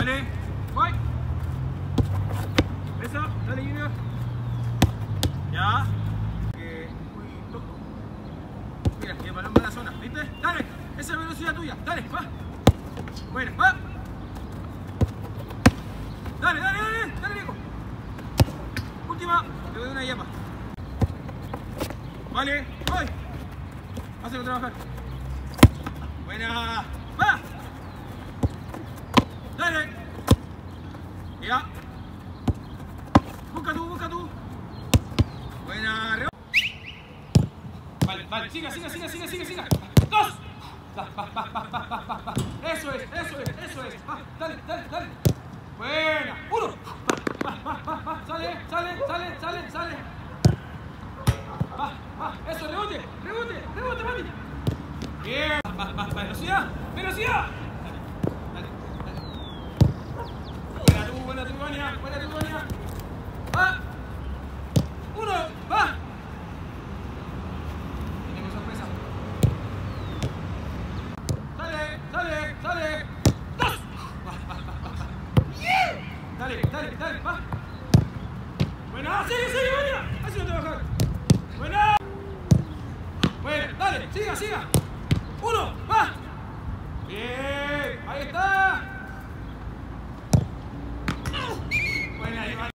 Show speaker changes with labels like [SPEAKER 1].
[SPEAKER 1] Dale. Voy. Eso. Dale, Junior. Ya. Muy loco. Mira, y el balón va a la zona. ¿Viste? Dale. Esa es la velocidad tuya. Dale, va. Bueno, va. Dale, dale, dale. Dale, Nico. Última. Te doy una llama. Vale. Voy. Hazlo trabajar. Buena. Va. Dale. Ya. Busca tú. Buena. Vale. Siga. Dos. Va. Eso es. Va. Dale. Buena. Uno. Va. Sale. Va. Eso, rebote, mami. Bien. Va. Velocidad. Dale. Buena tu, Vania. Va. Uno. Va. Tenemos sorpresa. Sale. Dos. Va. Dale. Va. Buena. Sigue, Vania. Así no te bajar. Buena. Dale. Siga. Uno. Va. Bien. Ahí está. Buena, Iván.